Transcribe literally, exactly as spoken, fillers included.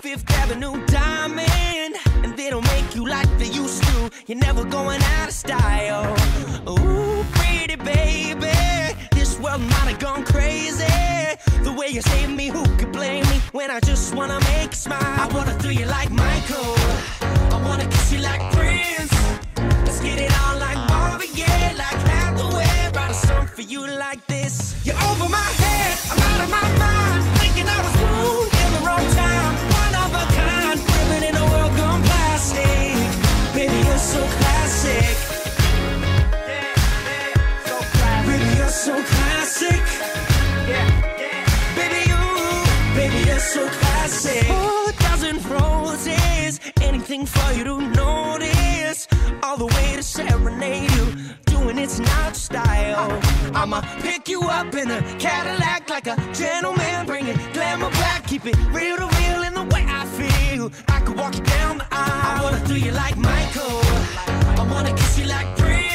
Fifth Avenue diamond, and they don't make you like they used to. You're never going out of style. Ooh, pretty baby, this world might have gone crazy. The way you saved me, who could blame me when I just wanna make you smile? I wanna throw you like Michael, I wanna kiss you like Prince. Let's get it on like Marvin Gaye, like Hathaway. Write a song for you like this. You're over my head, I'm out of my mind, thinking I was wrong in the wrong time. One of a kind, living in a world gone plastic. Baby, you're so classic. Yeah, yeah, so classic. Baby, you're so classic. Yeah, yeah. Baby, you, baby, you're so classic. Four thousand roses, anything for you to notice. All the way to serenade you, doing it's not style. I'ma pick you up in a Cadillac like a gentleman, bring it glamour back, keep it real to real in the way I feel. I could walk you down the aisle. I wanna do you like Michael, I wanna kiss you like Prince.